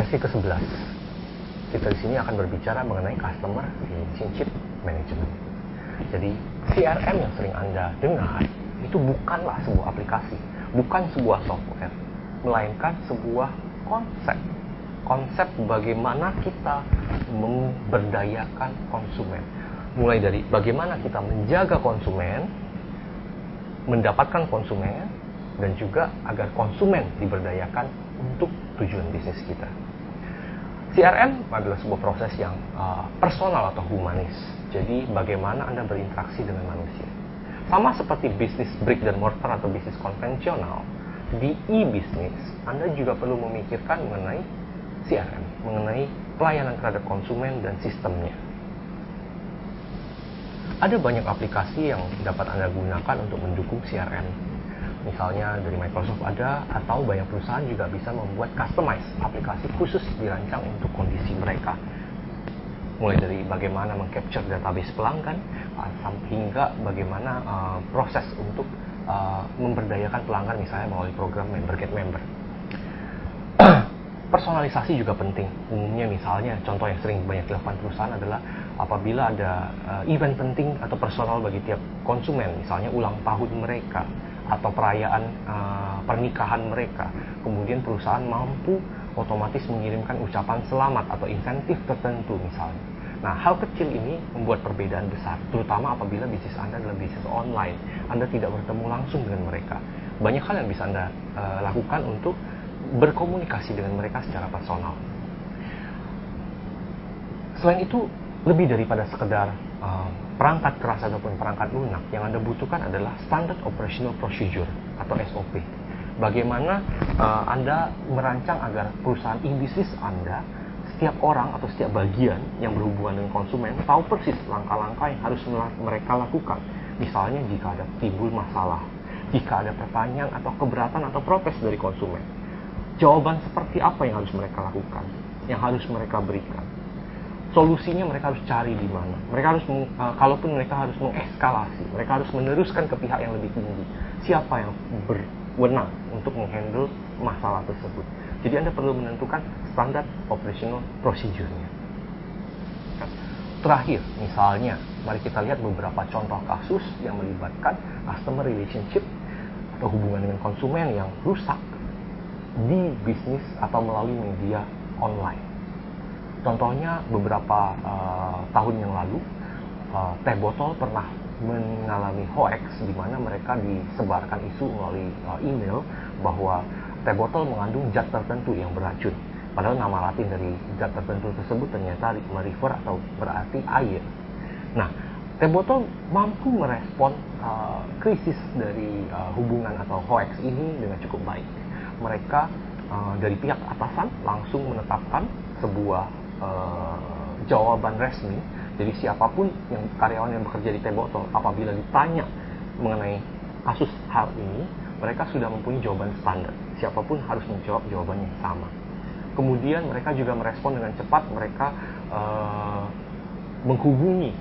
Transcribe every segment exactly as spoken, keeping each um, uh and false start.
Sesi kesebelas, kita di sini akan berbicara mengenai Customer Relationship Management. Jadi C R M yang sering Anda dengar itu bukanlah sebuah aplikasi, bukan sebuah software, melainkan sebuah konsep. Konsep bagaimana kita memberdayakan konsumen. Mulai dari bagaimana kita menjaga konsumen, mendapatkan konsumen, dan juga agar konsumen diberdayakan untuk tujuan bisnis kita. C R M adalah sebuah proses yang uh, personal atau humanis. Jadi bagaimana Anda berinteraksi dengan manusia. Sama seperti bisnis brick dan mortar atau bisnis konvensional, di e-bisnis Anda juga perlu memikirkan mengenai C R M, mengenai pelayanan terhadap konsumen dan sistemnya. Ada banyak aplikasi yang dapat Anda gunakan untuk mendukung C R M. Misalnya dari Microsoft ada, atau banyak perusahaan juga bisa membuat customize aplikasi khusus dirancang untuk kondisi mereka. Mulai dari bagaimana mengcapture database pelanggan, hingga bagaimana uh, proses untuk uh, memberdayakan pelanggan misalnya melalui program member get member. Personalisasi juga penting. Umumnya misalnya, contoh yang sering banyak dilakukan perusahaan adalah apabila ada uh, event penting atau personal bagi tiap konsumen, misalnya ulang tahun mereka, atau perayaan uh, pernikahan mereka, kemudian perusahaan mampu otomatis mengirimkan ucapan selamat atau insentif tertentu misalnya. Nah, hal kecil ini membuat perbedaan besar, terutama apabila bisnis Anda adalah bisnis online. Anda tidak bertemu langsung dengan mereka. Banyak hal yang bisa Anda uh, lakukan untuk berkomunikasi dengan mereka secara personal. Selain itu, lebih daripada sekedar uh, perangkat keras ataupun perangkat lunak, yang Anda butuhkan adalah Standard Operational Procedure atau S O P. Bagaimana uh, Anda merancang agar perusahaan e-bisnis Anda, setiap orang atau setiap bagian yang berhubungan dengan konsumen tahu persis langkah-langkah yang harus mereka lakukan. Misalnya jika ada timbul masalah, jika ada pertanyaan atau keberatan atau protes dari konsumen, jawaban seperti apa yang harus mereka lakukan, yang harus mereka berikan. Solusinya mereka harus cari di mana. Mereka harus, uh, kalaupun mereka harus mengekskalasi, mereka harus meneruskan ke pihak yang lebih tinggi. Siapa yang berwenang untuk menghandle masalah tersebut. Jadi Anda perlu menentukan standar operational procedure-nya. Terakhir, misalnya, mari kita lihat beberapa contoh kasus yang melibatkan customer relationship atau hubungan dengan konsumen yang rusak di bisnis atau melalui media online. Contohnya beberapa uh, tahun yang lalu, uh, Teh Botol pernah mengalami hoax di mana mereka disebarkan isu melalui uh, email bahwa Teh Botol mengandung zat tertentu yang beracun. Padahal nama latin dari zat tertentu tersebut ternyata merefer atau berarti air. Nah, Teh Botol mampu merespon uh, krisis dari uh, hubungan atau hoax ini dengan cukup baik. Mereka uh, dari pihak atasan langsung menetapkan sebuah Uh, jawaban resmi. Jadi siapapun yang karyawan yang bekerja di Teh Botol, apabila ditanya mengenai kasus hal ini, mereka sudah mempunyai jawaban standar. Siapapun harus menjawab jawabannya yang sama. Kemudian mereka juga merespon dengan cepat. Mereka uh, menghubungi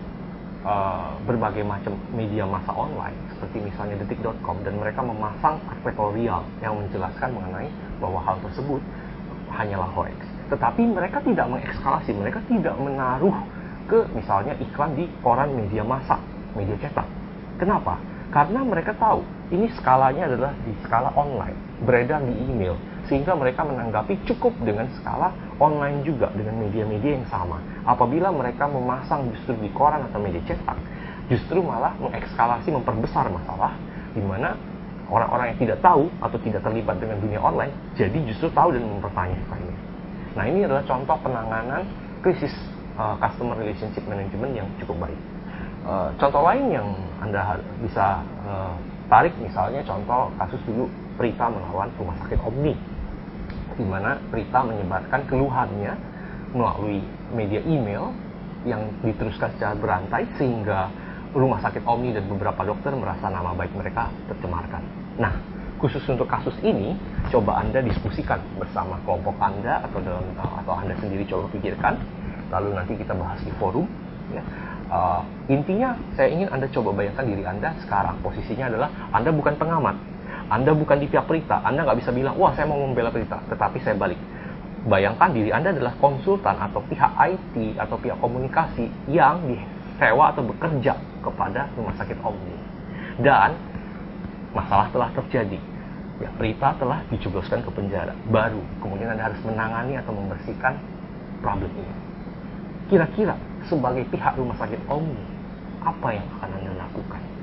uh, berbagai macam media massa online seperti misalnya detik dot com, dan mereka memasang advertorial yang menjelaskan mengenai bahwa hal tersebut hanyalah hoax. Tetapi mereka tidak mengekskalasi, mereka tidak menaruh ke misalnya iklan di koran media massa, media cetak. Kenapa? Karena mereka tahu ini skalanya adalah di skala online, beredar di email, sehingga mereka menanggapi cukup dengan skala online juga, dengan media-media yang sama. Apabila mereka memasang justru di koran atau media cetak, justru malah mengekskalasi, memperbesar masalah, di mana orang-orang yang tidak tahu atau tidak terlibat dengan dunia online, jadi justru tahu dan mempertanyakannya. Nah, ini adalah contoh penanganan krisis uh, customer relationship management yang cukup baik. Uh, contoh lain yang Anda bisa uh, tarik, misalnya contoh kasus dulu Prita melawan Rumah Sakit Omni, di mana Prita menyebarkan keluhannya melalui media email yang diteruskan secara berantai, sehingga Rumah Sakit Omni dan beberapa dokter merasa nama baik mereka tercemarkan. Nah, khusus untuk kasus ini, coba Anda diskusikan bersama kelompok Anda atau dalam atau Anda sendiri coba pikirkan, lalu nanti kita bahas di forum. Ya. Uh, intinya, saya ingin Anda coba bayangkan diri Anda sekarang. Posisinya adalah Anda bukan pengamat, Anda bukan di pihak Prita, Anda nggak bisa bilang, wah saya mau membela Prita, tetapi saya balik. Bayangkan diri Anda adalah konsultan atau pihak I T atau pihak komunikasi yang disewa atau bekerja kepada rumah sakit Omni. Dan masalah telah terjadi. Ya, Prita telah dijebloskan ke penjara. Baru kemudian Anda harus menangani atau membersihkan problem ini. Kira-kira sebagai pihak rumah sakit Omni, apa yang akan Anda lakukan?